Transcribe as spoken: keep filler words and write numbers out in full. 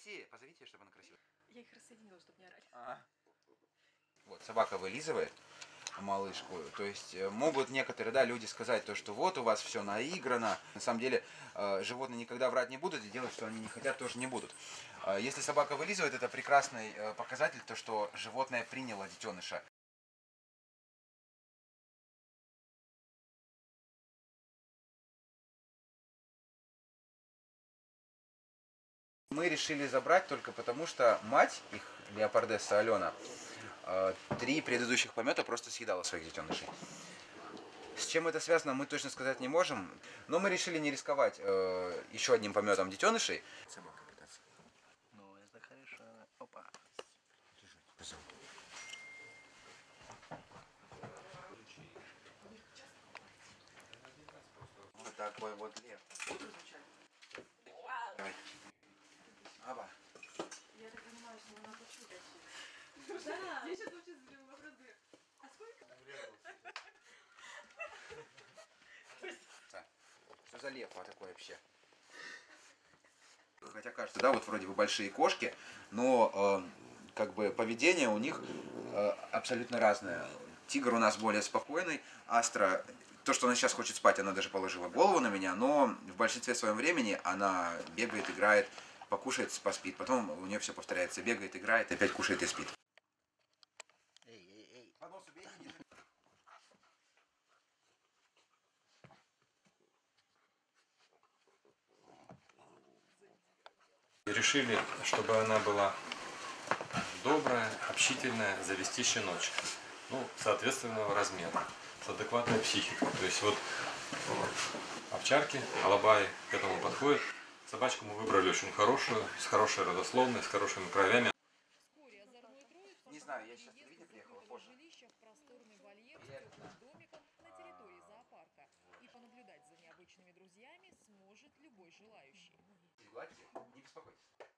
Анастасия, позовите, чтобы она красивая. Я их рассоединила, чтобы не орать. Ага. Вот, собака вылизывает малышку. То есть могут некоторые, да, люди сказать то, что вот у вас все наиграно. На самом деле э, животные никогда врать не будут и делать, что они не хотят, тоже не будут. Э, если собака вылизывает, это прекрасный э, показатель, то, что животное приняло детеныша. Мы решили забрать только потому, что мать их, леопардесса Алена, э, три предыдущих помета просто съедала своих детенышей. С чем это связано, мы точно сказать не можем, но мы решили не рисковать э, еще одним пометом детенышей. Собака пытаться. Ну, это хорошо. Опа. Вот такой вот лев. Давай. Аба. Я так понимаю, что она почувствует. Да. Я сейчас вообще задаю вопрос. А сколько? Что за лев такой вообще? Хотя кажется, да, вот вроде бы большие кошки, но э, как бы поведение у них э, абсолютно разное. Тигр у нас более спокойный, Астра, то, что она сейчас хочет спать, она даже положила голову на меня, но в большинстве своем времени она бегает, играет, покушает, поспит, потом у нее все повторяется, бегает, играет, опять кушает и спит. Эй, эй, эй. Решили, чтобы она была добрая, общительная, завести щеночка. Ну, соответственного размера, с адекватной психикой. То есть вот овчарки, алабаи к этому подходят. Собачку мы выбрали очень хорошую, с хорошей родословной, с хорошими кровями. Не знаю, я сейчас в телевидение приехала позже. Жилище в просторный вольер с теплым домиком на территории зоопарка. И понаблюдать за необычными друзьями сможет любой желающий. Гладьте, не беспокойтесь.